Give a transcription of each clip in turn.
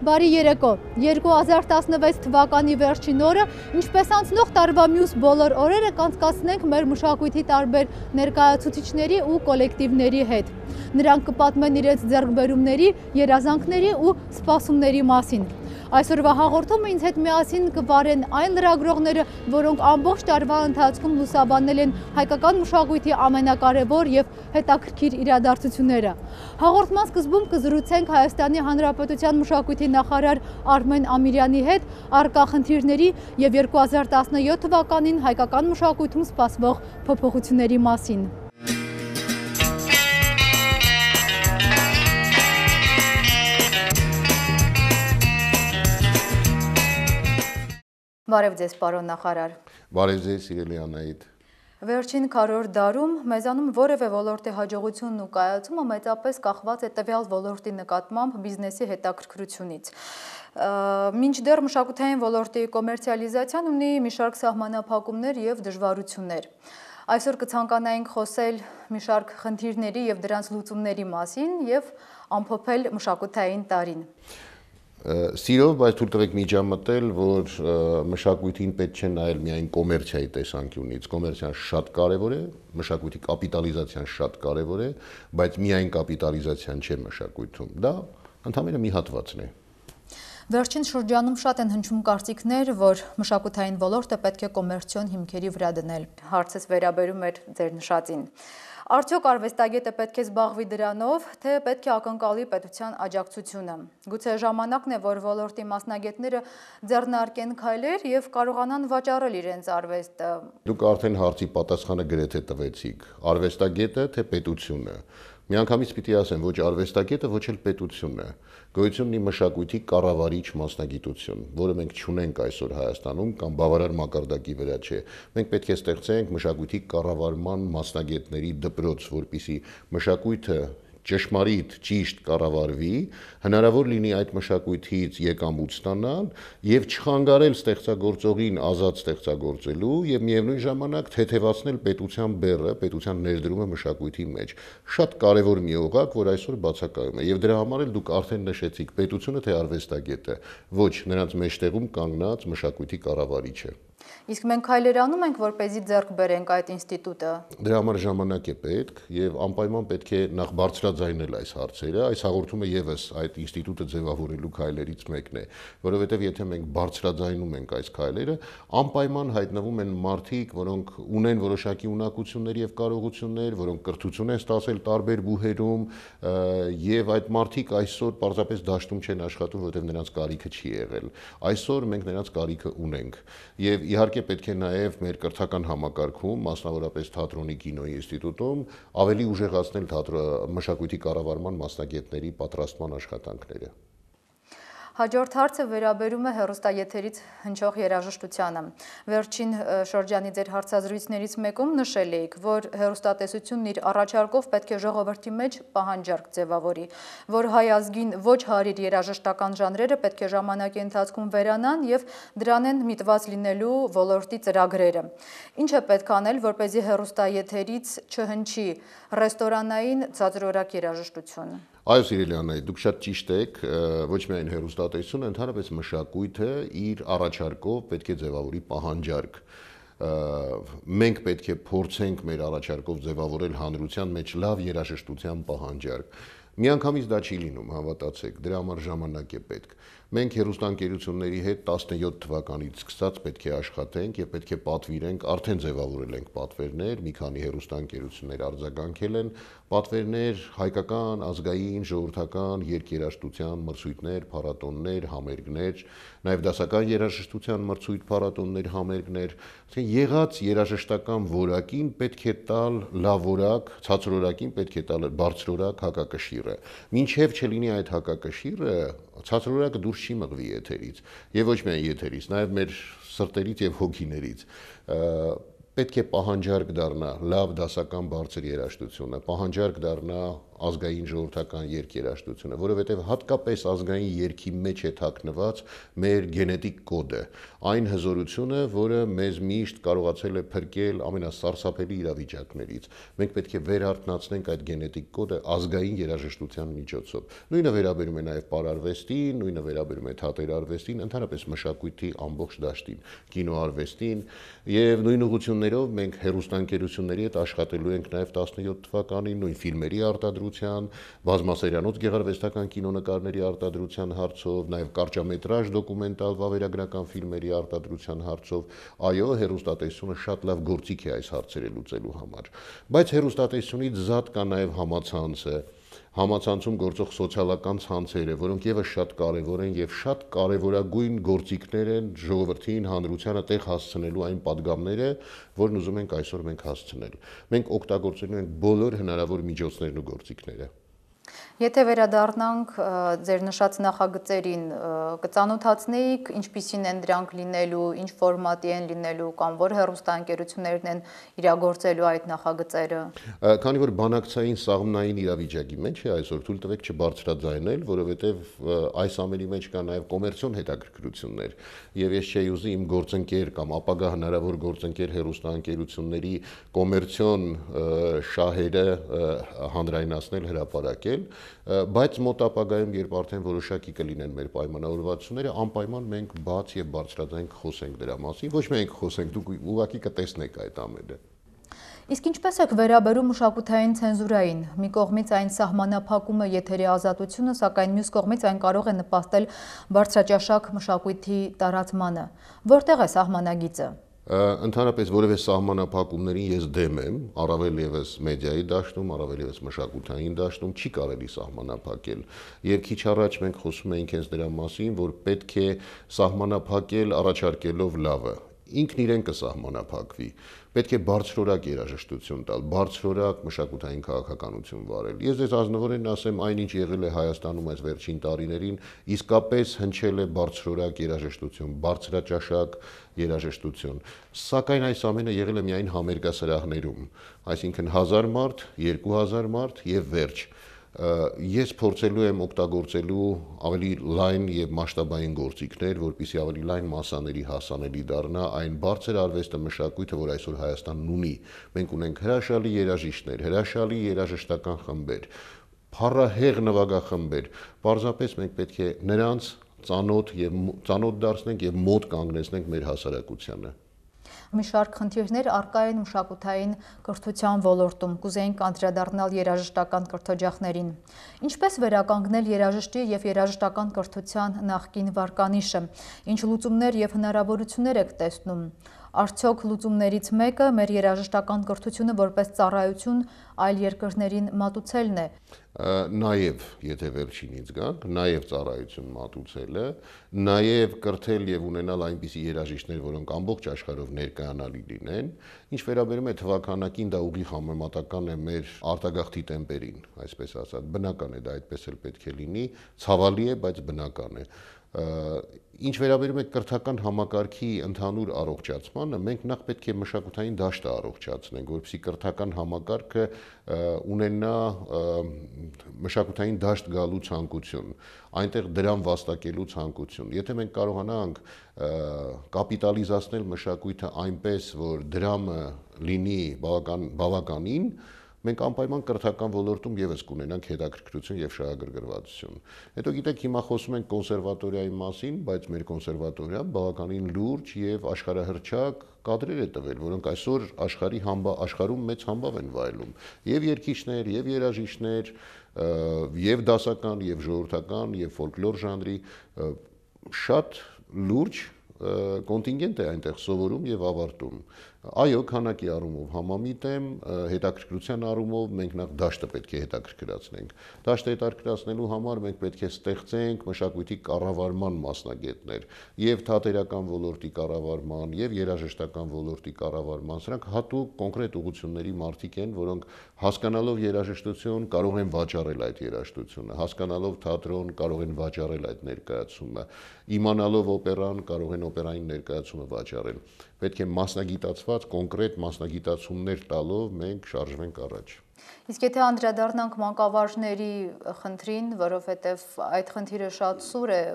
Բարի երեկո, 2016 թվականի վերջին օրը, ինչպես անցնող տարվա մյուս բոլոր օրերը կանցկացնենք մեր մշակույթի տարբեր ներկայացուցիչների ու կոլեկտիվների հետ։ Նրանք կպատմեն իրենց ձեռքբերումների, երազանքների ու սպասումների մասին։ Այսօրվա հաղորդումը ինձ հետ միասին կվարեն այն լրագրողները, որոնք ամբողջ տարվա ընթացքում լուսաբանել են հայկական մշակույթի ամենակարևոր եւ հետաքրքիր իրադարձությունները։ Հաղորդման սկզբում կզրուցենք Հայաստանի Հանրապետության մշակույթի նախարար Արմեն Ամիրյանի հետ առկա խնդիրների եւ 2017 թվականին հայկական մշակույթում սպասվող փոփոխությունների մասին։ Բարև ձեզ, պարոն նախարար։ Բարև ձեզ, սիրելի Անահիտ։ Վերջին քառորդ դարում մեզանում որևէ ոլորտի հաջողությունն ու կայացումը մեծապես կախված է տվյալ ոլորտի նկատմամբ բիզնեսի հետաքրքրությունից։ Մինչդեռ մշակութային ոլորտի կոմերցիալիզացիան ունի մի շարք սահմանափակումներ եւ դժվարություններ։ Այսօր կցանկանայինք խոսել մի շարք խնդիրների եւ դրանց լուծումների մասին եւ ամփոփել մշակութային տարին։ Սիրով, բայց թույլ տվեք միջամտել, որ մշակույթին պետք չէ նայել միայն կոմերցիայի տեսանկյունից։ Կոմերցիան շատ կարևոր է, մշակույթի կապիտալիզացիան շատ կարևոր է, բայց միայն կապիտալիզացիան չէ մշակույթում։ Դա ընդհանրապես մի հատվածն է։ Վերջին շրջանում շատ են հնչում կարծիքներ, որ մշակութային ոլորտը պետք է կոմերցիոն հիմքերի վրա դնել։ Հարցս վերաբերում էր ձեր նշածին։ Արդյոք արվեստագետը պետք է զբաղվի դրանով, թե պետք է ակնկալի պետության աջակցությունը։ Գուցե ժամանակն է, որ ոլորտի մասնագետները ձեռնարկեն քայլեր եւ կարողանան վաճառել իրենց արվեստը։ Դուք արդեն հարցի պատասխանը գրեթե տվեցիք։ Արվեստագետը թե պետությունը։ Միանգամից պիտի ասեմ, ոչ արվեստագետը, ոչ էլ պետությունը։ Գոյություն ունի մշակույթի կառավարիչ մասնագիտություն, որը մենք չունենք այսօր Հայաստանում կամ բավարար մակարդակի վրա չէ։ Մենք պետք է ստեղծենք մշակույթի կառավարման մասնագետների դպրոց, որպեսզի մշակույթը ճշմարիտ, ճիշտ կառավարվի, հնարավոր լինի այդ մշակույթից եկամուտ ստանալ եւ չխանգարել ստեղծագործողին ազատ ստեղծագործելու եւ միևնույն ժամանակ թեթևացնել պետության բեռը, պետության ներդրումը մշակույթի մեջ։ Շատ կարեւոր մի օղակ, որ այսօր բացակայում է եւ դրա համար էլ դուք արդեն նշեցիք պետությունը թե արվեստագետը, ոչ նրանց մեջտեղում կանգնած մշակույթի կառավարիչը։ Իսկ մենք քայլեր անում ենք, որպեսզի ձեռք բերենք այդ ինստիտուտը։ Դրա համար ժամանակ է պետք եւ անպայման պետք է նախ բարձրաձայնել այս հարցերը։ Այս հաղորդումը եւս այդ ինստիտուտը ձևավորելու քայլերից մեկն է, որովհետեւ եթե մենք բարձրաձայնում ենք այս քայլերը, անպայման հայտնվում են մարդիկ, որոնք ունեն որոշակի ունակություններ եւ կարողություններ, որոնք կրթություն են ստացել տարբեր բուհերում եւ այդ մարդիկ այսօր պարզապես դաշտում չեն աշխատում, որովհետեւ նրանց կարիքը չի եղել։ Այսօր մենք նրանց կարիքը ունենք եւ իհարկե պետք է նաև մեր կրթական համակարգում, մասնավորապես թատրոնի կինոյի ինստիտուտում, ավելի ուժեղացնել մշակույթի կառավարման մասնագետների պատրաստման աշխատանքները։ Հաջորդ հարցը վերաբերում է հեռուստաեթերից հնչող երաժշտությանը։ Վերջին շրջանի ձեր հարցազրույցներից մեկում նշել էիք, որ հեռուստատեսությունն իր առաջարկով պետք է ժողովրդի մեջ պահանջարկ ձևավորի, որ հայ ազգին ոչ հարիր երաժշտական ժանրերը պետք է ժամանակի ընթացքում վերանան եւ դրան են միտված լինելու ոլորտի ծրագրերը։ Ինչ է պետք անել, որպեսզի հեռուստաեթերից չհնչի ռեստորանային ցածրորակ երաժշտություն։ Այո, սիրելի Անահիտ, դուք շատ ճիշտ եք, ոչ միայն հեռուստատեսությունը, ընդհանրապես մշակույթը իր առաջարկով պետք է ձևավորի պահանջարկ։ Մենք պետք է փորձենք մեր առաջարկով ձևավորել հանրության մեջ լավ երաժշտության պահանջարկ։ Միանգամից դա չի լինում, հավատացեք, դրա համար ժամանակ է պետք։ Մենք հեռուստաընկերությունների հետ 17 թվականից սկսած պետք է աշխատենք եւ պետք է պատվիրենք, արդեն ձևավորել ենք պատվերներ, մի քանի հեռուստաընկերություններ արձագանքել են, պատվերներ հայկական, ազգային, ժողովրդական երգերաշտության մրցույթներ, փառատոներ, համերգներ, նաեւ դասական երաժշտության մրցույթ, փառատոներ, համերգներ, եղած երաժշտական որակին պետք է տալ լավ որակ, ցածրորակին պետք է տալ բարձրորակ հակակշիռը։ Մինչև չլինի այդ հակակշիռը, ցածրորակը դուրս չի մղվի եթերից, եւ ոչ միայն եթերից, նաեւ մեր սրտերից եւ հոգիներից։ Պետք է պահանջարկ դառնա լավ դասական բարձր երաժշտությունը, պահանջարկ դառնա ազգային ժողովրդական երգերաշտությունը, որովհետև հատկապես ազգային երգի մեջ է թաքնված մեր գենետիկ կոդը, այն հզորությունը, որը մեզ միշտ կարողացել է փրկել ամենասարսափելի իրավիճակներից։ Մենք պետք է վերարթնացնենք այդ գենետիկ կոդը ազգային երաժշտության միջոցով։ Նույնը վերաբերում է նաև պարարվեստին, նույնը վերաբերում է թատերարվեստին, ընդհանրապես մշակույթի ամբողջ դաշտին, կինոարվեստին, եւ նույն ուղղություններով մենք հեռուստաընկերությունների հետ աշխատելու ենք նաև 17 թվականին նույն ֆիլմերի արտադրության, բազմասերիանոց գեղարվեստական կինոնկարների արտադրության հարցով, նաև կարճամետրաժ դոկումենտալ վավերագրական ֆիլմերի արտադրության հարցով, այո, հեռուստատեսությունը շատ լավ գործիք է այս հարցերը լուծելու համար, բայց հեռուստատեսությունից զատ կա նաև համացանցը, համացանցում գործող սոցիալական ցանցերը, որոնք եւս շատ կարեւոր են եւ շատ կարեւորագույն գործիքներ են ժողովրդին, հանրությանը տեղ հասցնելու այն падգամները, որն ուզում ենք այսօր մենք հասցնել։ Մենք օգտագործելու ենք բոլոր հնարավոր միջոցներն ու գործիքները։ Եթե վերադառնանք ձեր նշած նախագծերին, կծանոթացնեիք ինչպիսին են դրանք լինելու, ինչ ֆորմատի են լինելու կամ որ հեռուստաընկերություններն են իրագործելու այդ նախագծերը։ Քանի որ բանակցային սաղմնային իրավիճակի մեջ է այսօր, թույլ տվեք չբարձրաձայնել, որովհետև այս ամենի մեջ կա նաև կոմերցիոն հետաքրքրություններ, եւ ես չէի ուզի իմ գործընկեր կամ ապագա հնարավոր գործընկեր հեռուստաընկերությունների կոմերցիոն շահերը հանրայնացնել, հրապարակել, բայց մոտ ապագայում, երբ արդեն որոշակի կլինեն մեր պայմանավորվածությունները, անպայման մենք բաց եւ բարձրաձայն խոսենք դրա մասին, ոչ միայն խոսենք, դուք ուղղակի կտեսնեք այդ ամենը։ Իսկ ինչպես եք վերաբերում մշակութային ցենզուրային։ Մի կողմից այն սահմանափակում է եթերի ազատությունը, սակայն մյուս կողմից այն կարող է նպաստել բարձրաճաշակ մշակույթի տարածմանը։ Որտեղ է սահմանագիծը։ Ընդհանրապես որևէ սահմանափակումներին ես դեմ եմ, առավել ևս մեդիայի դաշտում, առավել ևս մշակութային դաշտում չի կարելի սահմանափակել։ Եվ քիչ առաջ մենք խոսում էինք հենց դրա մասին, որ պետք է սահմանափակել առաջարկելով լավը։ Ինքն իրեն կսահմանափակվի։ Պետք է բարձրորակ երաժշտություն տալ, բարձրորակ մշակութային քաղաքականություն վարել։ Ես ձեզ ազնվորեն ասեմ, այնինչ եղել է Հայաստանում այս վերջին տարիներին, իսկապես հնչել է բարձրորակ երաժշտություն, բարձրաճաշակ երաժշտություն։ Սակայն այս ամենը եղել է միայն համերգասրահներում, այսինքն 1000 մարդ, 2000 մարդ եւ վերջ։ Ես փորձելու եմ օգտագործելու ավելի լայն եւ մասշտաբային գործիքներ, որպեսզի ավելի լայն մասաների հասանելի դառնա այն բարձր արվեստը մշակույթը, որ այսօր Հայաստանն ունի։ Մենք ունենք հրաշալի երաժիշտներ, հրաշալի երաժշտական խմբեր, փառահեղ նվագախմբեր։ Պարզապես մենք պետք է նրանց ծանոթ դարձնենք եւ մոտ կանգնեցնենք մեր հասարակությանը։ Մի շարք խնդիրներ առկա են մշակութային կրթության ոլորտում, կուզեինք անդրադառնալ երաժշտական կրթօջախներին։ Ինչպես վերականգնել երաժշտի եւ երաժշտական կրթության նախկին վարկանիշը, ինչ լուծումներ եւ հնարավորություններ եք տեսնում։ Արդյոք լուծումներից մեկը մեր երաժշտական կրթությունը որպես ծառայություն այլ երկրներին մատուցելն է։ Նաև, եթե վերջինից գանք, նաև ծառայություն մատուցելը, նաև կրթել եւ ունենալ այնպիսի երաժիշտներ, որոնք ամբողջ աշխարհով ներկայանալի լինեն, ինչ վերաբերում է թվականակին, դա ուղիղ համեմատական է մեր արտագաղթի տեմպերին, այսպես ասած, բնական է, դա այդպես էլ պետք է լինի, ցավալի է, բայց բնական է։ Ինչ վերաբերում է կրթական համակարգի ընդհանուր առողջացմանը, մենք նախ պետք է մշակութային դաշտը առողջացնենք, որպեսզի կրթական համակարգը ունենա մշակութային դաշտ գալու ցանկություն, այնտեղ դրան վաստակելու ցանկություն։ Եթե մենք կարողանանք կապիտալիզացնել մշակույթը այնպես, որ դրամը լինի բավականին, մենք անպայման կրթական ոլորտում եւս կունենանք հետաքրքրություն եւ շահագրգռվածություն։ Հետո գիտեք, հիմա խոսում ենք կոնսերվատորիայի մասին, բայց մեր կոնսերվատորիան բավականին լուրջ եւ աշխարհահռչակ կադրեր է տվել, որոնք այսօր աշխարհում մեծ համբավ են վայելում։ Եվ երգիչներ, եւ երաժիշտներ, եւ դասական, եւ ժողովրդական, եւ ֆոլկլոր ժանրի շատ լուրջ կոնտինգենտ է այնտեղ սովորում եւ ավարտում։ Այո, քանակի առումով համամիտ եմ, հետաքրքրության առումով մենք նախ դաշտը պետք է հետաքրքրացնենք։ Դաշտը հետաքրքրացնելու համար մենք պետք է ստեղծենք մշակույթի կառավարման մասնագետներ, եւ թատերական ոլորտի կառավարման, եւ երաժշտական ոլորտի կառավարման։ Սրանք հատուկ կոնկրետ ուղղությունների մարդիկ են, որոնք հասկանալով երաժշտություն կարող են վաճառել այդ երաժշտությունը, հասկանալով թատրոն կարող են վաճառել այդ ներկայացումը, իմանալով օպերան կարող են օպերային ներկայացումը վաճառել։ Պետք է մասնագիտացված կապված կոնկրետ մասնագիտացումներ տալով մենք շարժվենք առաջ։ Իսկ եթե անդրադառնանք մանկավարժների խնդրին, որովհետև այդ խնդիրը շատ սուր է,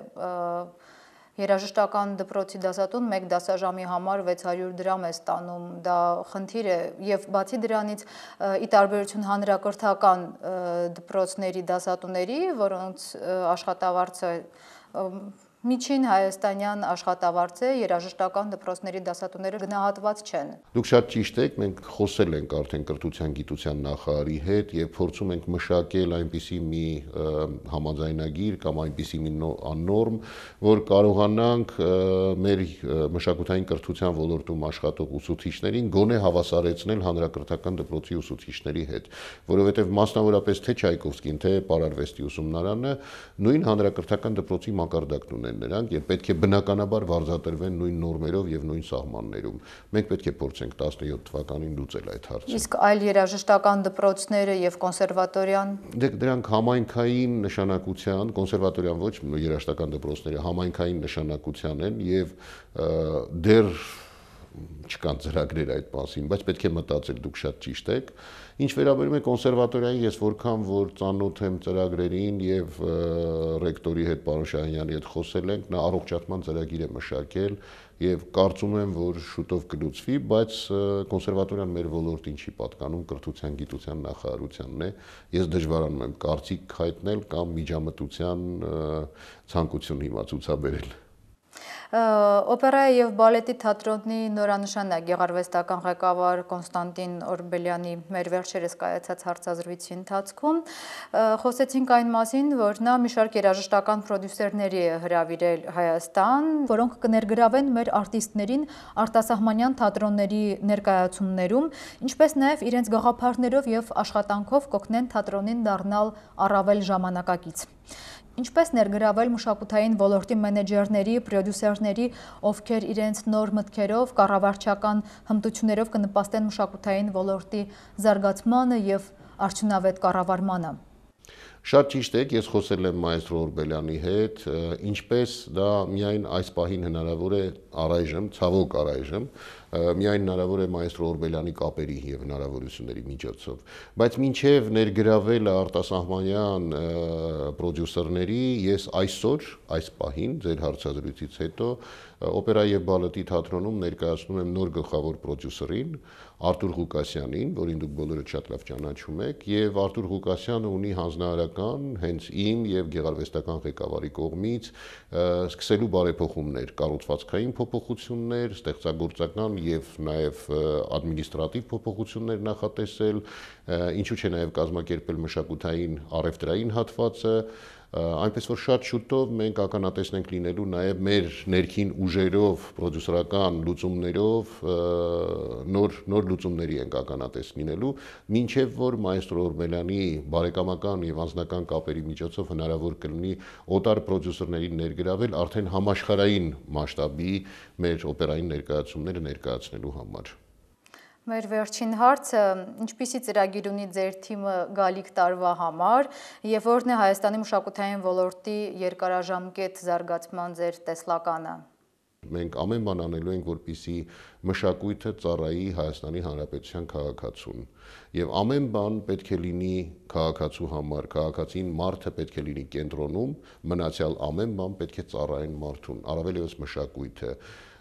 երաժշտական դպրոցի դասատուն մեկ դասաժամի համար 600 դրամ է ստանում, դա խնդիր է, եւ բացի դրանից ի տարբերություն հանրակրթական դպրոցների դասատուների, որոնց աշխատավարձը միջին հայաստանյան աշխատավարձ է, երաժշտական դպրոցների դասատուները գնահատված չեն։ Դուք շատ ճիշտ եք, մենք խոսել ենք արդեն կրթության գիտության նախարարի հետ եւ փորձում ենք մշակել այնպիսի մի համաձայնագիր կամ այնպիսի մի նորմ, որ կարողանանք մեր մշակութային կրթության ոլորտում աշխատող ուսուցիչներին գոնե հավասարեցնել հանրակրթական դպրոցի ուսուցիչների հետ, որովհետեւ մասնավորապես թե Չայկովսկին, թե Պարարվեստի ուսումնարանը նույն հանրակրթական դպրոցի մակարդակն ունեն նրանք եւ պետք է բնականաբար վարձատրվեն նույն նորմերով եւ նույն սահմաններում։ Մենք պետք է փորձենք 17 թվականին լուծել այդ հարցը։ Իսկ այլ երաժշտական դպրոցները եւ կոնսերվատորիան դրանք համայնքային նշանակության, կոնսերվատորիան ոչ, երաժշտական դպրոցները համայնքային նշանակության են եւ դեռ չկան ծրագրեր այդ մասին, բայց պետք է մտածել, դուք շատ ճիշտ եք։ Ինչ վերաբերում է կոնսերվատորիային, ես որքան որ ծանոթ եմ ծրագրերին եւ ռեկտորի հետ պարոն Շահինյանի հետ խոսել ենք, նա առողջացման ծրագիր է մշակել եւ կարծում եմ, որ շուտով կլուծվի, բայց կոնսերվատորիան մեր ոլորտին չի պատկանում, կրթության գիտության նախարարությանն է։ Ես դժվարանում եմ կարծիք հայտնել կամ միջամտության ցանկություն հիմա ցուցաբերել։ Օպերայի եւ բալետի թատրոնի նորանշան է գեղարվեստական ղեկավար Կոնստանտին Օրբելյանի մեր վերջերս կայացած հարցազրույցի ընթացքում խոսեցինք այն մասին, որ նա մի շարք երաժշտական պրոդյուսերների է հրավիրել Հայաստան, որոնք կներգրավեն մեր արտիստներին արտասահմանյան թատրոնների ներկայացումներում, ինչպես նաեւ իրենց գաղափարներով եւ աշխատանքով կօգնեն թատրոնին դառնալ առավել ժամանակակից։ Ինչպես ներգրավել մշակութային ոլորտի մենեջերների, պրոդյուսերների, ովքեր իրենց նոր մտքերով, կառավարչական հմտություններով կնպաստեն մշակութային ոլորտի զարգացմանը եւ արդյունավետ կառավարմանը։ Շատ ճիշտ եք, ես խոսել եմ մայստրո Օրբելյանի հետ, ինչպես դա միայն այս պահին հնարավոր է առայժմ, ցավոք առայժմ, միայն հնարավոր է մայստրո Օրբելյանի կապերի եւ հնարավորությունների միջոցով, բայց մինչեւ ներգրավելը արտասահմանյան պրոդյուսերների, ես այսօր, այս պահին, ձեր հարցազրույցից հետո օպերայի եւ բալետի թատրոնում ներկայացնում եմ նոր գլխավոր պրոդյուսերին, Արտուր Ղուկասյանին, որին դուք բոլորը շատ լավ ճանաչում եք, եւ Արտուր Ղուկասյանը ունի հանձնարարական հենց իմ եւ գեղարվեստական ղեկավարի կողմից սկսելու բարեփոխումներ, կառուցվածքային փոփոխություններ, ստեղծագործական եւ նաեւ ադմինիստրատիվ փոփոխություններ նախատեսել, ինչու՞ չէ նաեւ կազմակերպել մշակութային առևտրային հատվածը, այնպես որ շատ շուտով մենք ականատեսնենք լինելու նաև մեր ներքին ուժերով, պրոդյուսերական լուծումներով նոր լուծումների ենք ականատես լինելու, մինչև որ մայստրո Օրբելյանի բարեկամական եւ անձնական կապերի միջոցով հնարավոր կլինի օտար պրոդյուսերներին ներգրավել արդեն համաշխարհային մասշտաբի մեր օպերային ներկայացումները ներկայացնելու համար։ Մեր վերջին հարցը, ինչպիսի ծրագիր ունի ձեր թիմը գալիք տարվա համար եւ որն է Հայաստանի մշակութային ոլորտի երկարաժամկետ զարգացման ձեր տեսլականը։ Մենք ամեն բան անելու ենք, որպեսզի մշակույթը ծառայի Հայաստանի Հանրապետության քաղաքացուն եւ ամեն բան պետք է լինի քաղաքացու համար, քաղաքացին մարդը պետք է լինի կենտրոնում, մնացյալ ամեն բան պետք է ծառայեն մարդուն, առավել եւս մշակույթը։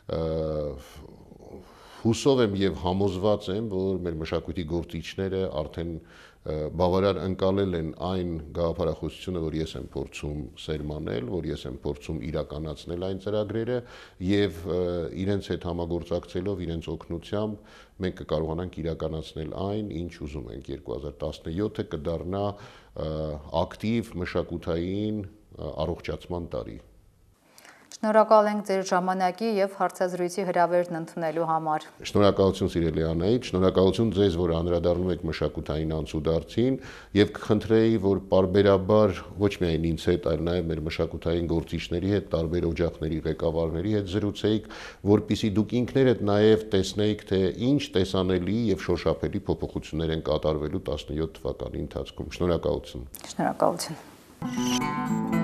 Հուսով եմ եւ համոզված եմ, որ մեր մշակույթի գործիչները արդեն բավարար ընկալել են այն գաղափարախոսությունը, որ ես եմ փորձում սերմանել, որ ես եմ փորձում իրականացնել այն ծրագրերը եւ իրենց հետ համագործակցելով, իրենց օգնությամբ մենք կկարողանանք իրականացնել այն, ինչ ուզում ենք 2017-ը կդառնա ակտիվ մշակութային առողջացման տարի։ Շնորհակալ ենք ձեր ժամանակի եւ հարցազրույցի հրավերն ընդունելու համար։ Շնորհակալություն սիրելի Անահիտ, շնորհակալություն ձեզ, որ անդրադառնում եք մշակութային անցուդարձին եւ կխնդրեի, որ պարբերաբար ոչ միայն ինձ հետ, այլ նաեւ մեր մշակութային գործիչների հետ, տարբեր օջախների ղեկավարների հետ զրուցեիք, որpիսի դուք ինքներդ նաեւ տեսնեիք, թե ինչ տեսանելի եւ շոշափելի փոփոխություններ են կատարվելու 17 թվականի ընթացքում։ Շնորհակալություն։ Շնորհակալություն։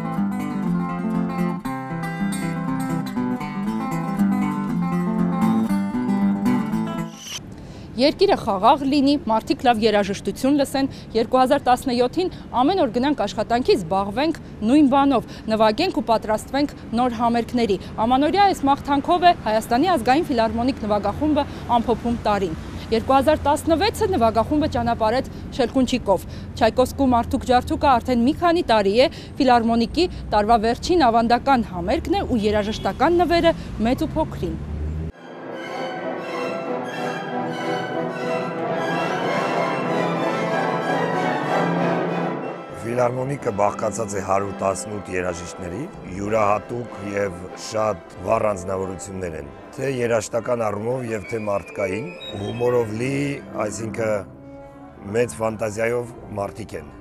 Երկիրը խաղաղ լինի, մարդիկ լավ երաժշտություն լսեն, 2017-ին ամեն օր գնանք աշխատանքի, զբաղվենք նույն բանով, նվագենք ու պատրաստվենք նոր համերգների։ Ամանորյա այս մաղթանքով է Հայաստանի ազգային ֆիլհարմոնիկ նվագախումբը ամփոփում տարին։ 2016-ը նվագախումբը ճանապարհեց Շելքունչիկով։ Չայկովսկու Մարդուկ ջարդուկը արդեն մի քանի տարի է ֆիլհարմոնիկի տարվա վերջին ավանդական համերգն է ու երաժշտական նվերը մեծ ու փոքրին։ Ֆիլհարմոնիկը բաղկացած է 118 երաժիշտների, յուրահատուկ եւ շատ վառ անձնավորություններ են, թե երաժշտական առումով եւ թե մարդկային, հումորով լի, այսինքն մեծ ֆանտազիայով մարդիկ են։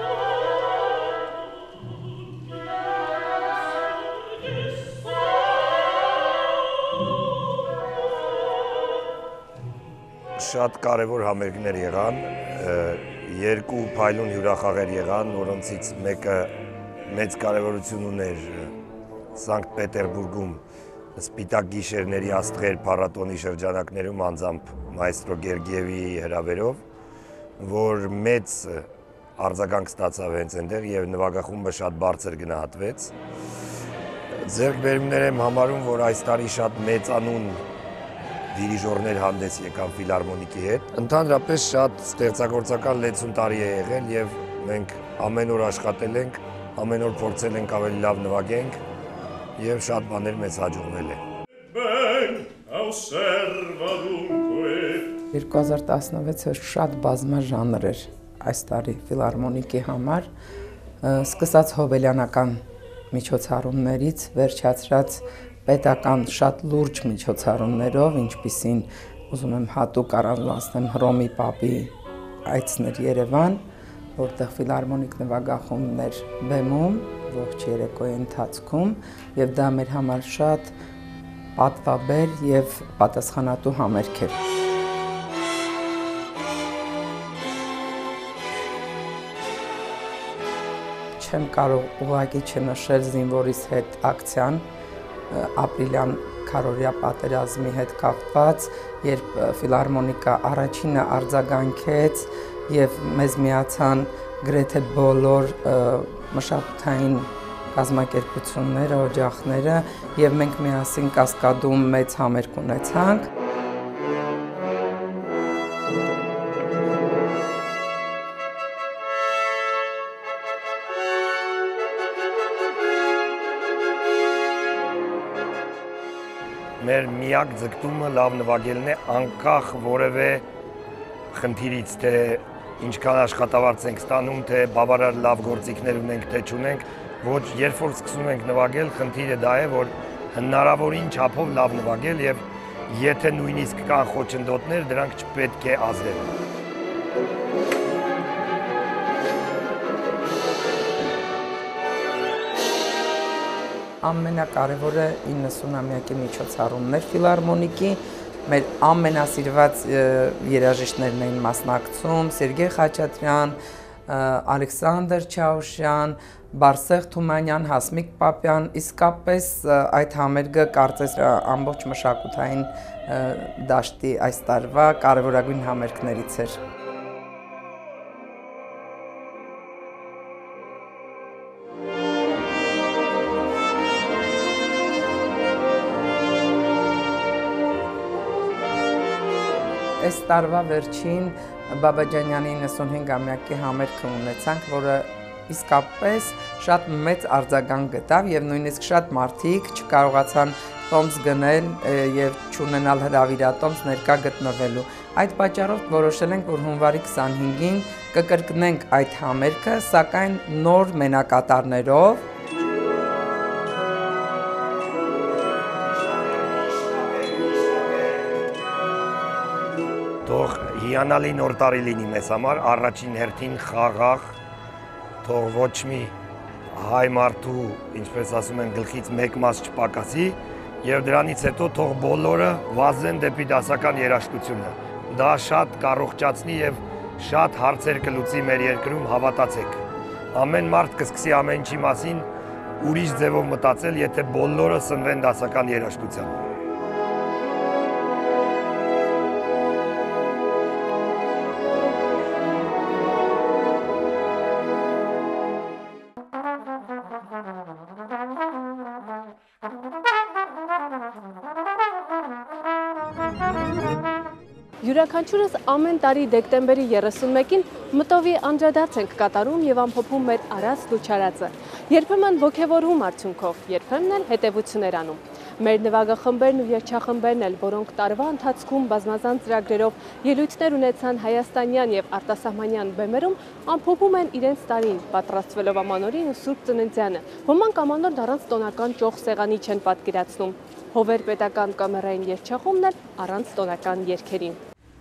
Շատ կարևոր համերգներ եղան, երկու փայլուն հյուրախաղեր եղան, որոնցից մեկը մեծ կարևորություն ուներ Սանկտ Պետերբուրգում Սպիտակ գիշերների աստղեր փառատոնի շրջանակներում անձամբ մայստրո Գերգիևի հրավերով, որ մեծ արձագանք ստացավ հենց այնտեղ եւ նվագախումբը շատ բարձր գնահատվեց։ Ձեռքբերումներ եմ համարում, որ այս տարի շատ մեծանուն դիրիժորներ հանդես եկան ֆիլհարմոնիկի հետ։ Ընդհանրապես շատ ստեղծագործական լեցուն տարի է եղել եւ մենք ամեն օր աշխատել ենք, ամեն օր փորձել ենք ավելի լավ նվագենք եւ շատ բաներ մեզ հաջողվել է։ 2016-ը շատ բազմաժանր էր այս տարի ֆիլհարմոնիկի համար, սկսած հոբելյանական միջոցառումներից, վերջացրած պետական շատ լուրջ միջոցառումներով, ինչպիսին ուզում եմ հատուկ առանձնացնեմ Հռոմի Պապի այցն էր Երևան, որտեղ ֆիլհարմոնիկ նվագախումբներ բեմում ողջ երեկոյի ընթացքում եւ դա մեր համար շատ պատվաբեր եւ պատասխանատու համերգ էր։ Չեմ կարող ուղղակի չնշել զինվորիս հետ ակցիան, ապրիլյան քարորյա պատերազմի հետ կապված, երբ ֆիլհարմոնիկա առաջինը արձագանքեց եւ մեզ միացան գրեթե բոլոր մշակութային կազմակերպությունները, օջախները եւ մենք միասին Կասկադում մեծ համերգ ունեցանք։ Մեր միակ ձգտումը լավ նվագելն է, անկախ որևէ խնդիրից, թե ինչքան աշխատավարձ ենք ստանում, թե բավարար լավ գործիքներ ունենք, թե չունենք, ոչ երբ որ սկսում ենք նվագել, խնդիրը դա է, որ հնարավորին չափով լավ նվագել եւ եթե նույնիսկ կան խոչընդոտներ, դրանք չպետք է ազդեն։ Ամենակարևորը 90-ամյակի միջոցառումներ ֆիլհարմոնիկի, մեր ամենասիրված երաժիշտներն էին մասնակցում, Սերգեյ Խաչատրյան, Ալեքսանդր Չաուշյան, Բարսեղ Թումանյան, Հասմիկ Պապյան, իսկապես այդ համերգը կարծես ամբողջ մշակութային դաշտի այս տարվա կարևորագույն համերգներից էր։ Այս տարվա վերջին Բաբաջանյանի 95-ամյակի համերգը ունեցանք, որը իսկապես շատ մեծ արձագանք գտավ եւ նույնիսկ շատ մարդիկ չկարողացան տոմս գնել եւ չունենալ հրավիրատոմս ներկա գտնվելու։ Այդ պատճառով որոշել ենք, որ հունվարի 25-ին կկրկնենք այդ համերգը, սակայն նոր մենակատարներով։ Թող հիանալի նոր տարի լինի մեզ համար, առաջին հերթին խաղաղ, թող ոչ մի հայ մարդու, ինչպես ասում են, գլխից մեկ մաս չպակասի եւ դրանից հետո թող բոլորը վազեն դեպի դասական երաժշտությունը։ Դա շատ կառողջացնի եւ շատ հարցեր կլուծի մեր երկրում, հավատացեք։ Ամեն մարդ կսկսի ամեն ինչի մասին ուրիշ ձևով մտածել, եթե բոլորը սնվեն դասական երաժշտությամբ։ Յուրաքանչյուրս ամեն տարի դեկտեմբերի 31-ին մտովի անդրադարձ ենք կատարում եւ ամփոփում մեր առանց լուչարածը։ Երբեմն ոգևորում արդյունքով, երբեմն էլ հետևություններ անում։ Մեր նվագախմբերն ու երգչախմբերն էլ, որոնք տարվա ընթացքում բազմազան ծրագրերով ելույթներ ունեցան հայաստանյան եւ արտասահմանյան բեմերում, ամփոփում են իրենց տարին, պատրաստվելով ամանորին ու Սուրբ Ծննդյանը։ Ոմանք ամանորն առանց տոնական ճոխ սեղանի չեն պատկերացնում։ Հովեր պետական կամերային երգչախումբն էլ առանց տոնական երգերի։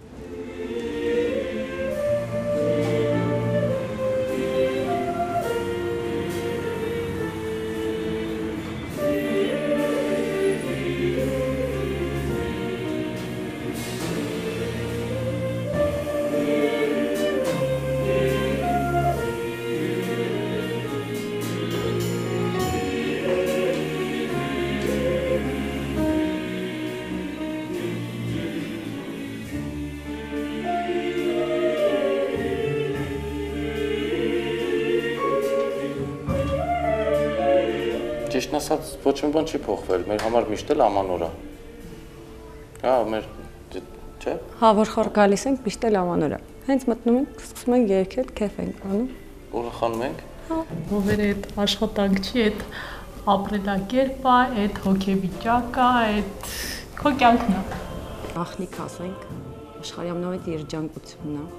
Ճիշտն ասած, ոչ մի բան չի փոխվել, մեր համար միշտ էլ ամանոր է։ Հա, մեր չէ՞։ Հա, որ խոր գալիս ենք, միշտ էլ ամանոր է։ Հենց մտնում ենք, սկսում ենք երգել, քեֆ ենք անում։ Ուր խանում ենք։ Հա։ Հովերը այդ աշխատանք չի, այդ ապրելակերպը, այդ հոգեվիճակը, այդ քո կյանքն է։ Ախնիկ ասենք, աշխարհի ամենամեծ երջանկությունն է։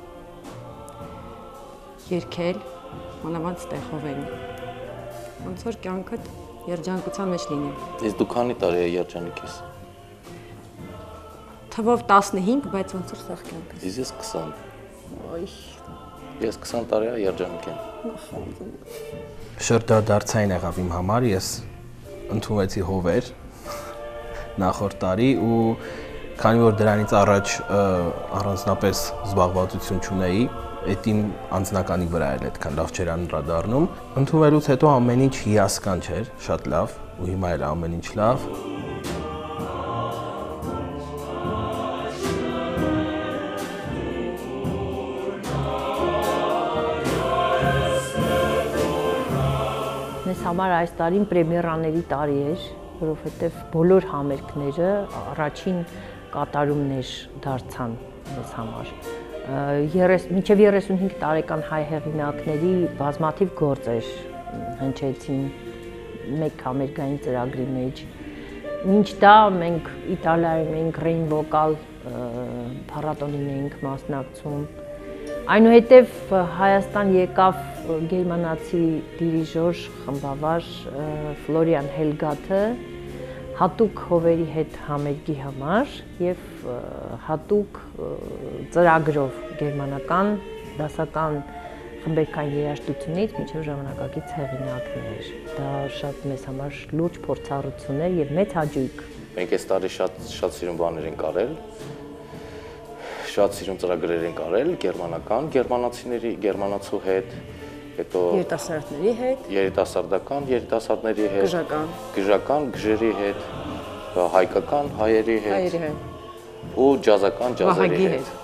Երգել, մանավանդ ստեղովերին։ Ոնց որ կյանքդ երջանկության մեջ լինի։ Իսկ դու քանի տարի է երջանիկիս։ Թվով 15, բայց ոնց որ սաղ կյանքս։ Իսկ ես 20։ Ոյ։ Ես 20 տարի է երջանիկ եմ։ Շրջադարձային եղավ իմ համար, ես ընդունվեցի Հովեր նախորդ տարի ու քանի որ դրանից առաջ առանձնապես զբաղվածություն չունեի, այդ իմ անձնականի վրա էլ այդքան լավ չէր անդրադառնում։ Ընդունվելուց հետո ամեն ինչ հիասքանչ էր, շատ լավ, ու հիմա էլ ամեն ինչ լավ։ Մեզ համար այս տարին պրեմիերաների տարի էր, որովհետև բոլոր համերգները առաջին կատարումներ դարձան մեզ համար։ Մինչև 35 տարեկան հայ հեղինակների բազմաթիվ գործեր հնչեցին մեկ համերգային ծրագրի մեջ։ Մինչ դա մենք Իտալիայում էինք Ռեյն վոկալ փառատոնին էինք մասնակցում։ Այնուհետև Հայաստան եկավ գերմանացի դիրիժոր, խմբավար Ֆլորիան Հելգաթը հատուկ Հովերի հետ համերգի համար եւ հատուկ ծրագրով գերմանական դասական խմբերքային երաժշտությունից մինչև ժամանակակից հեղինակներ։ Դա շատ մեզ համար լուրջ փորձառություն էր եւ մեծ հաճույք։ Մենք այս տարի շատ սիրուն բաներ ենք արել։ Շատ սիրուն ծրագրեր ենք արել գերմանական, գերմանացու հետ, հետո երիտասարդների հետ, երիտասարդական երիտասարդների հետ, գժական գժերի հետ, հայկական հայերի հետ ու ջազական ջազերի հետ։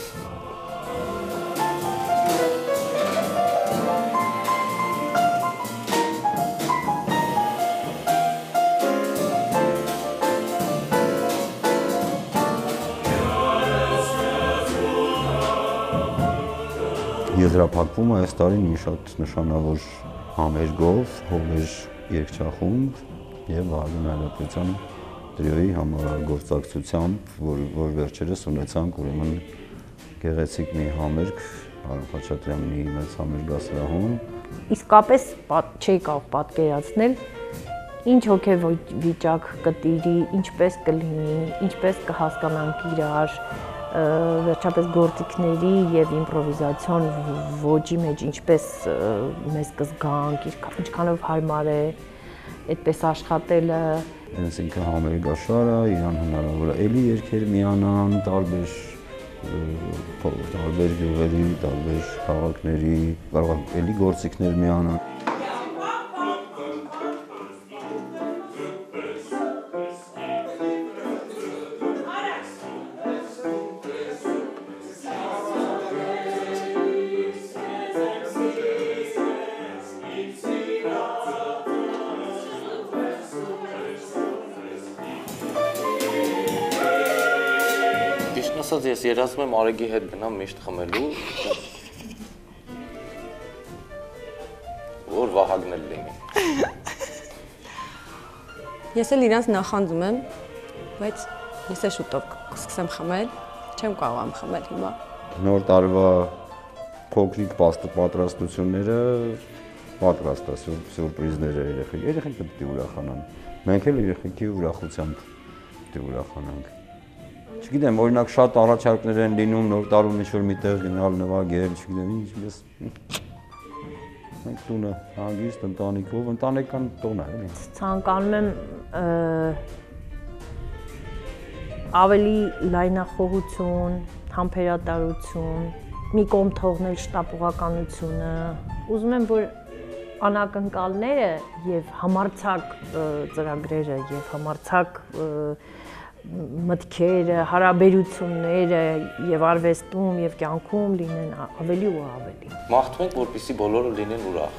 Եզրափակվում է այս տարին մի շատ նշանավոր համերգով, Հովեր երգչախումբ եւ Վահագն Հայրապետյան տրիոյի համագործակցությամբ, որ վերջերս ունեցանք ուրեմն գեղեցիկ մի համերգ Արամ Խաչատրյանի մեծ համերգասրահում։ Իսկապես չի կարող պատկերացնել ինչ հոգեվիճակ կտիրի, ինչպես կլինի, ինչպես կհասկանանք իրար, վերջապես գործիքների եւ իմպրովիզացիոն ոճի մեջ ինչպես մեզ կզգանք, ինչքանով հարմար է այդպես աշխատելը։ Հենց ինքը համերգաշար է, իրան հնարավոր է էլի երգեր միանան, տարբեր գյուղերի, տարբեր քաղաքների, կարող է էլի գործիքներ միանան։ ասած ես երազում եմ Արեգի հետ գնամ միշտ խմելու, որ Վահագն էլ լինի։ Ես էլ իրանց նախանձում եմ, բայց ես էլ շուտով կսկսեմ խմել, չեմ կարող խմել հիմա։ Նոր տարվա փոքրիկ պատրաստությունները պատրաստ է, սուրպրիզները երեխեք պետք է ուրախանան։ Մենք էլ երեխեքի ուրախությամբ պետք է ուրախանանք։ Չգիտեմ, օրինակ շատ առաջարկներ են լինում նոր տարում ինչ-որ միտեղ գնալ նվագել, չգիտեմ, ինչ մենք տունը հանգիստ ընտանիքով, ընտանեկան տոն է, էլի։ Ցանկանում եմ ավելի լայնախոհություն, համբերատարություն, մի կողմ թողնել շտապողականությունը, ուզում եմ, որ անակնկալները եւ համարձակ ծրագրերը եւ համարձակ մտքերը, հարաբերությունները եւ արվեստում եւ կյանքում լինեն ավելի ու ավելի։ Մաղթում ենք, որպեսզի բոլորը լինեն ուրախ։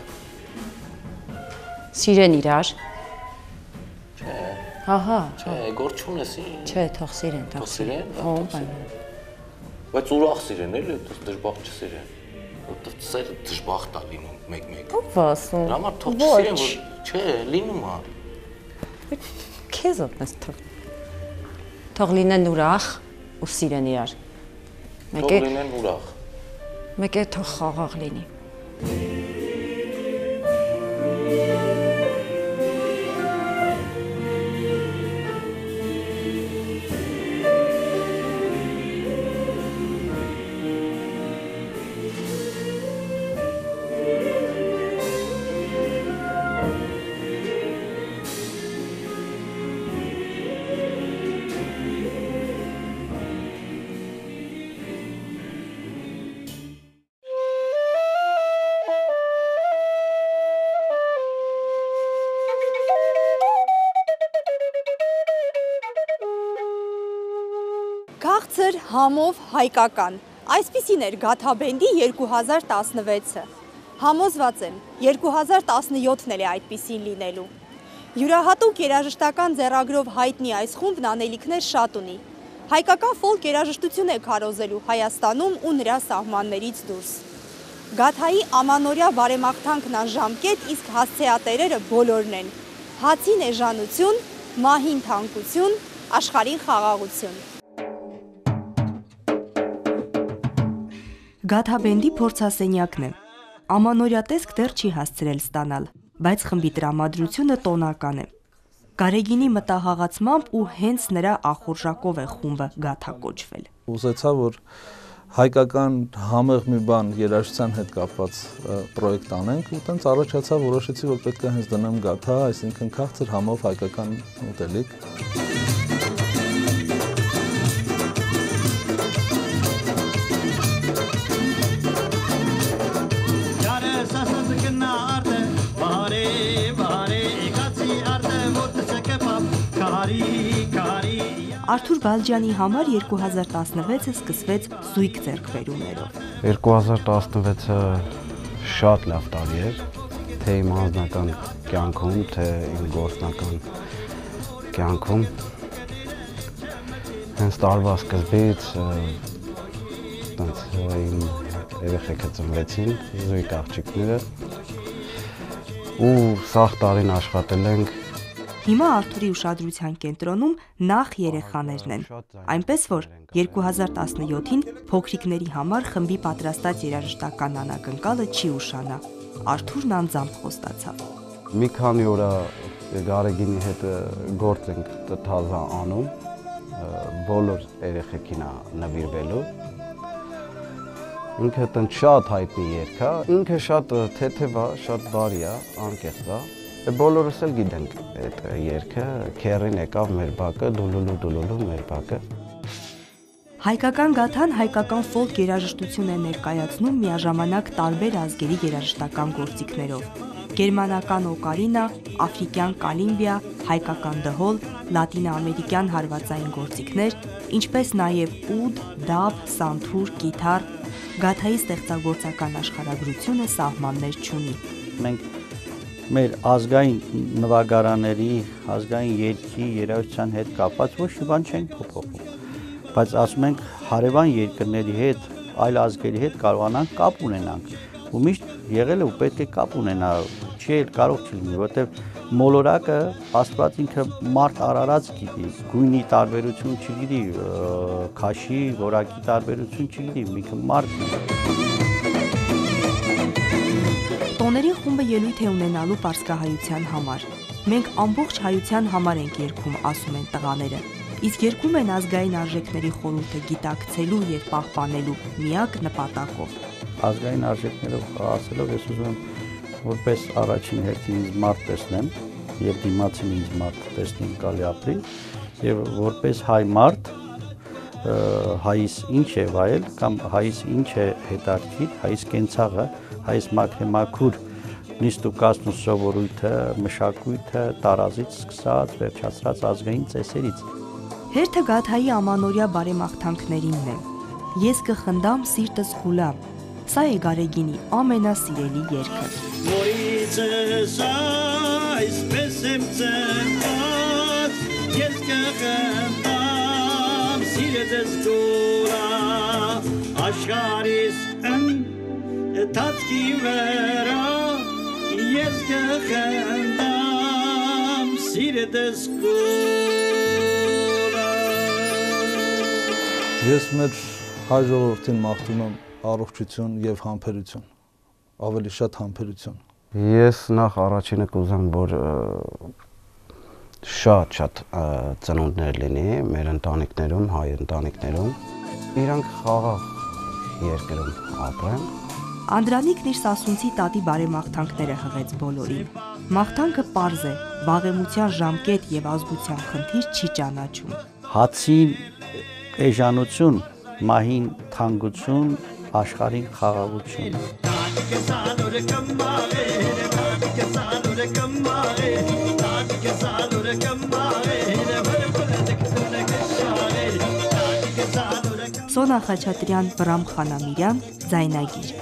Սիրեն իրար։ Չէ։ Ահա։ Չէ, գործ չունես։ Չէ, թող սիրեն, թող սիրեն։ Հո, բայց ուրախ սիրեն, էլի, դժբախտ չսիրեն։ Որտեղ սերը դժբախտ է լինում մեկ-մեկ։ Ո՞վ ասում։ Դրա համար թող սիրեն, որ չէ, լինում է։ Քեզ օգնես թող։ Թող լինեն ուրախ ու սիրեն իրար։ Թող լինեն ուրախ։ Մեկ է թող խաղաղ լինի։ Քաղցր, համով, հայկական։ Այսպիսին էր Գաթաբենդի 2016-ը։ Համոզված եմ, 2017-ն էլ է այդպիսին լինելու։ Յուրահատուկ երաժշտական ձեռագրով հայտնի այս խումբն անելիքներ շատ ունի։ Հայկական ֆոլք երաժշտություն է քարոզելու Հայաստանում ու նրա սահմաններից դուրս։ Գաթայի ամանորյա բարեմաղթանքն անժամկետ, իսկ հասցեատերերը բոլորն են։ Հացին էժանություն, մահին թանկություն, աշխարհին խաղաղություն։ Գաթաբենդի փորձասենյակն է։ Ամանորյա տեսք դեռ չի հասցրել ստանալ, բայց խմբի տրամադրությունը տոնական է։ Գարեգինի մտահաղացմամբ ու հենց նրա ախորժակով է խումբը Գաթա կոչվել։ Ուզեցա, որ հայկական համեղ մի բան երաժշտության հետ կապված պրոյեկտ անենք, ու տենց առաջացա, որոշեցի, որ պետք է հենց դնեմ Գաթա, այսինքն քաղցր, համով, հայկական ուտելիք։ Արթուր Բալջյանի համար 2016-ը սկսվեց զույգ ձեռքբերումներով։ 2016-ը շատ լավ տարի էր, թե իմ անձնական կյանքում, թե իմ գործնական կյանքում։ Հենց տարվա սկզբից իմ երեխեքը ծնվեցին, զույգ աղջիկները, ու սաղ տարին աշխատել ենք։ Հիմա Արթուրի ուշադրության կենտրոնում նախ երեխաներն են, այնպես որ 2017-ին փոքրիկների համար խմբի պատրաստած երաժշտական անակնկալը չի ուշանա։ Արթուրն անձամբ խոստացավ։ Մի քանի օր Գարեգինի հետ գործ ենք թազա անում, բոլոր երեխեքին նվիրվելու։ Ինքը շատ հայտնի երգ է, ինքը շատ թեթև է, շատ բարի է, անկեղծ է։ Բոլորս էլ գիտենք այդ երգը, քերին եկավ մեր բակը, դուլուլու մեր բակը։ Հայկական գաթան հայկական ֆոլք երաժշտություն է ներկայացնում միաժամանակ տարբեր ազգերի երաժշտական գործիքներով։ Գերմանական օկարինա, աֆրիկյան կալիմբիա, հայկական դհոլ, լատինաամերիկյան հարվածային գործիքներ, ինչպես նաև ուդ, դաբ, սանթուր, կիթառ, գաթայի ստեղծագործական աշխարհագրությունը սահմաններ չունի։ Մենք մեր ազգային նվագարանների, ազգային երգի, երաժշտության հետ կապված ոչ մի բան չենք փոփոխում, բայց ասում ենք հարևան երկրների հետ, այլ ազգերի հետ կարողանանք կապ ունենանք։ Ու միշտ եղել է ու պետք է կապ ունենա, չի էլ կարող չլինի, որովհետև մոլորակը Աստված ինքը մարդ արարած գիտի, գույնի տարբերություն չգիտի, քաշի, որակի տարբերություն չգիտի, ինքը մարդն է։ Տոների խումբը ելույթ է ունենալու պարսկահայության համար։ Մենք ամբողջ հայության համար ենք երգում, ասում են տղաները։ Իսկ երգում են ազգային արժեքների խորհուրդը գիտակցելու եւ պահպանելու միակ նպատակով։ Ազգային արժեքներով խաղացելով ես ուզում եմ որպես առաջին հերթին ինձ մարդ տեսնեմ եւ դիմացին ինձ մարդ տեսնեմ գալի ապրի եւ որպես հայ մարդ հայիս ինչ է վայել կամ հայիս ինչ է հետաքրքիր, հայիս կենցաղը, հայիս մաքրեմաքուր նիստ ու կազմն ու սովորույթը, մշակույթը տարազից սկսած վերջացրած ազգային ծեսերից։ Հերթը Գաթայի ամանորյա բարեմաղթանքներինն է։ Ես կխնդամ սիրտս խուլամ։ Սա է Գարեգինի ամենասիրելի երգը։ Որիցս այսպես եմ ծնված, ես կխնդամ սիրտս խուլամ, աշխարհիս ընթացքի վրա, ես կխնդամ սիրտս Ես մեր հայ ժողովրդին մաղթում եմ առողջություն եւ համբերություն, ավելի շատ համբերություն։ Ես նախ առաջինը կուզեմ, որ շատ ծնունդներ լինի մեր ընտանիքներում, հայ ընտանիքներում, իրանք խաղաղ երկրում ապրեն։ Անդրանիկն իր սասունցի տատի բարեմաղթանքները հղեց բոլորին։ Մաղթանքը պարզ է, վաղեմության ժամկետ եւ ազգության խնդիր չի ճանաչում։ Հացին էժանություն, մահին թանկություն, աշխարհին խաղաղություն։ Սոնա Խաչատրյան, Վրամ Խանամիրյան, Ձայնագիր։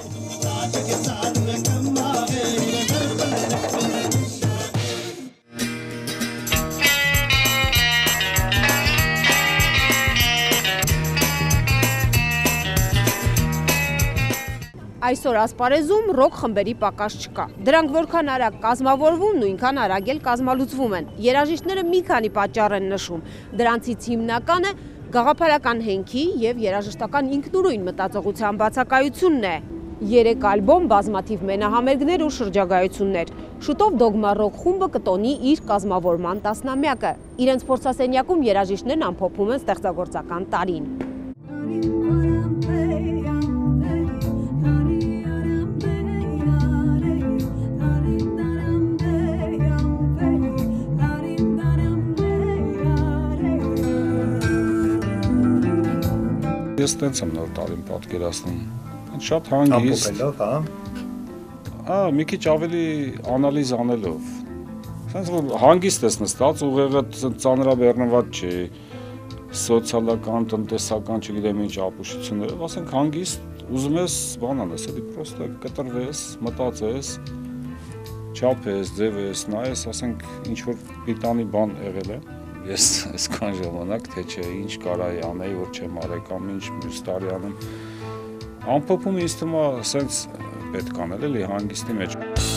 Այսօր ասպարեզում ռոք խմբերի պակաս չկա։ Դրանք որքան արագ կազմավորվում, նույնքան արագ էլ կազմալուծվում են։ Երաժիշտները մի քանի պատճառ են նշում։ Դրանցից հիմնականը գաղափարական հենքի եւ երաժշտական ինքնուրույն մտածողության բացակայությունն է։ 3 ալբոմ, բազմաթիվ մենահամերգներ ու շրջագայություններ։ Շուտով Դոգմա ռոք խումբը կտոնի իր կազմավորման 10-ամյակը։ Իրենց փորձասենյակում երաժիշտներն ամփոփում են ստեղծագործական տարին։ Ես տենց եմ նոր տարին պատկերացնում, շատ հանգիստ, մի քիչ ավելի անալիզ անելով, հանգիստ ես նստած, ուղեղը ծանրաբեռնված չի, սոցիալական, տնտեսական, չգիտեմ ինչ ապուշություններով, ասենք հանգիստ, ուզում ես բան անես, էլի պրոստը կտրվես, մտածես, չափես, ձևես, նայես, ասենք ինչ-որ պիտանի բան եղել է, ես այսքան ժամանակ, թե չէ, ինչ կարայի անեի, որ չեմ արել կամ ինչ մյուս տարի անեմ, ամփոփումը ինձ թվում է սենց պետք անել էլի հանգիստի մեջ։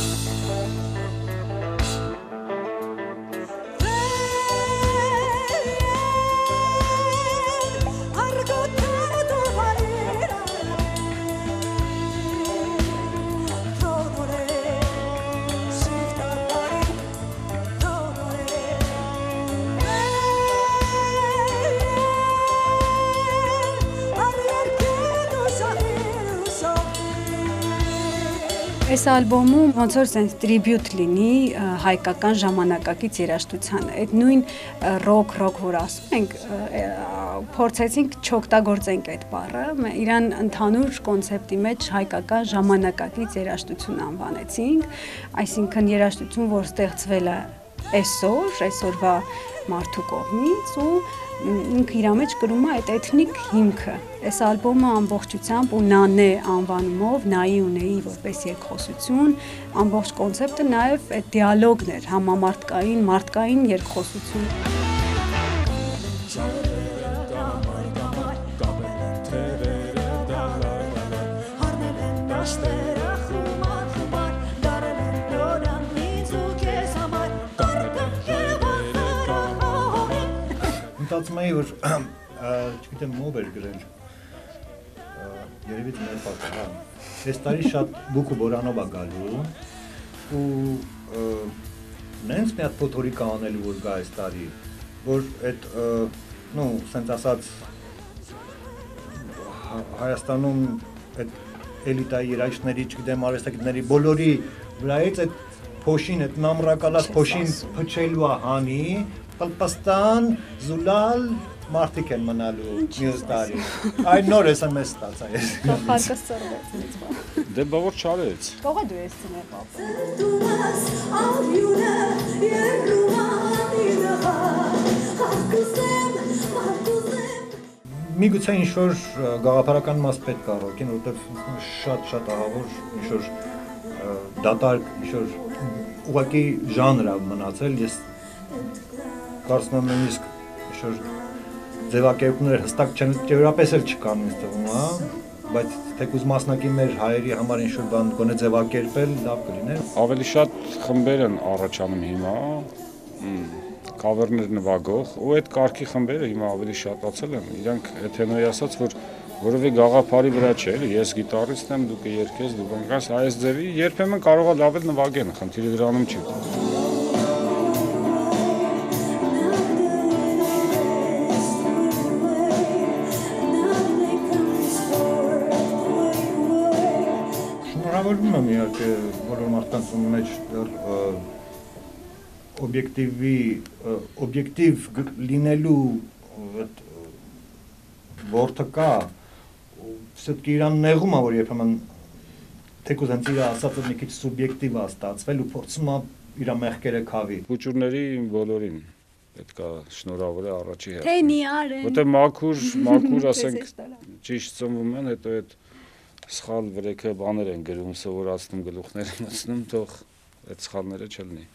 Այս ալբոմում ոնց որ sense tribute լինի հայկական ժամանակակից երաժշտությանը։ Այդ նույն ռոք, որ ասում ենք, փորձեցինք չօգտագործենք այդ բառը, իրան ընդհանուր կոնցեպտի մեջ հայկական ժամանակակից երաժշտություն անվանեցինք, այսինքն երաժշտություն, որ ստեղծվել է այսօրվա մարդու կողմից ու ինքը իր մեջ կրում է այդ էթնիկ հիմքը։ Այս ալբոմը ամբողջությամբ ու Նանե անվանումով, նայի ու նեի որպես երկխոսություն, ամբողջ կոնցեպտը նաև այդ դիալոգն էր, համամարտկային, մարդկային երկխոսություն։ մտածում էի, որ չգիտեմ ով էր գրել։ Երևի մեր պատահը։ Այս տարի շատ բուք ու բորանով է գալու ու նենց մի հատ փոթորիկ անելու որ գա այս տարի, որ այդ նո, սենց ասած Հայաստանում այդ էլիտայի երաժիշտների, չգիտեմ, արվեստագետների բոլորի վրայից այդ փոշին, այդ նամրակալած փոշին փչելու է հանի, պլպստան, զուլալ մարդիկ են մնալու մյուս տարի։ Այն նոր SMS ստացա ես։ Կախարկը սրվեց ինձ բա։ Դե բավոր չարեց։ Կողը դու ես ցներ պապա։ Միգուցե ինչ-որ գաղափարական մաս պետք է առաքին, որովհետև շատ ահավոր ինչ-որ դատարկ, ինչ-որ ուղղակի ժանր է մնացել, ես կարծում եմ նույնիսկ ինչ-որ ձևակերպումներ հստակ չեն, ճևրապես էլ չկան ինձ թվում, հա, բայց թեկուզ մասնակի մեր հայերի համար ինչ-որ բան գոնե ձևակերպել լավ կլիներ։ Ավելի շատ խմբեր են առաջանում հիմա, կավերներ նվագող, ու այդ կարգի խմբերը հիմա ավելի շատացել են, իրանք էթենոյի ասած, որ որովե գաղափարի վրա չէ, ես գիտարիստ եմ, դուք երգես, դուք անկաս այս ձևի, երբեմն կարող է լավ էլ նվագեն, խնդիրը դրանում չի։ Շնորհավորում եմ իհարկե բոլոր մարդկանց մեջ օբյեկտիվ լինելու որդը կա, все-таки իրան նեղում է, որ երբեմն թեկուզ հենց իր ասածը մի քիչ սուբյեկտիվ է ստացվել ու փորձում է իր մեղքերը քավի։ Փուճուրների բոլորին պետք է շնորհավորել առաջի հերթին։ Թենի արեն։ Որտե մաքուր, ասենք, ճիշտ ծնվում են, հետո այդ սխալ վրեքը բաներ են գրում, սովորացնում գլուխները մտցնում, թող այդ սխալները չլինի։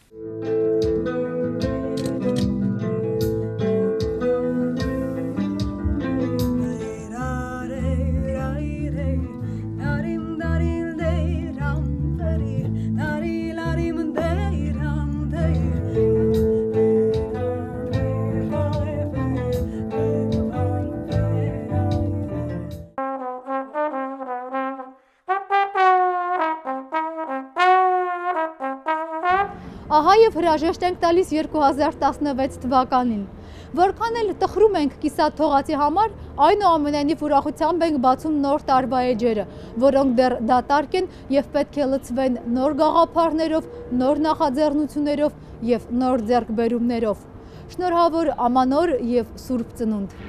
Ահա եւ հրաժեշտ ենք տալիս 2016 թվականին։ Որքան էլ տխրում ենք կիսատ թողածի համար, այնուամենայնիվ ուրախությամբ ենք բացում նոր տարվա էջերը, որոնք դեռ դատարկ են եւ պետք է լցվեն նոր գաղափարներով, նոր նախաձեռնություններով եւ նոր ձեռքբերումներով։ Շնորհավոր ամանոր եւ Սուրբ Ծնունդ։